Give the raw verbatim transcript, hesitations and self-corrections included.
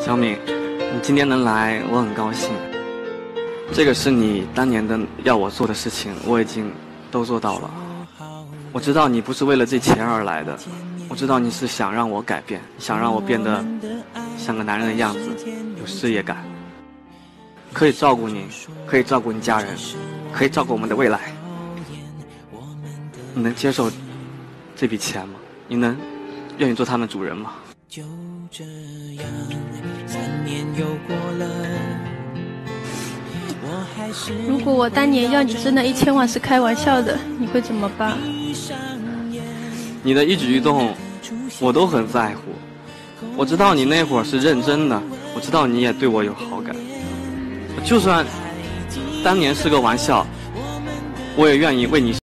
小敏，你今天能来，我很高兴。这个是你当年的要我做的事情，我已经都做到了。我知道你不是为了这钱而来的，我知道你是想让我改变，想让我变得像个男人的样子，有事业感，可以照顾你，可以照顾你家人，可以照顾我们的未来。你能接受这笔钱吗？你能愿意做他们主人吗？ 就这样，三年又过了。 如果我当年要你挣的一千万是开玩笑的，你会怎么办？ 你的一举一动，我都很在乎。我知道你那会儿是认真的，我知道你也对我有好感。就算当年是个玩笑，我也愿意为你。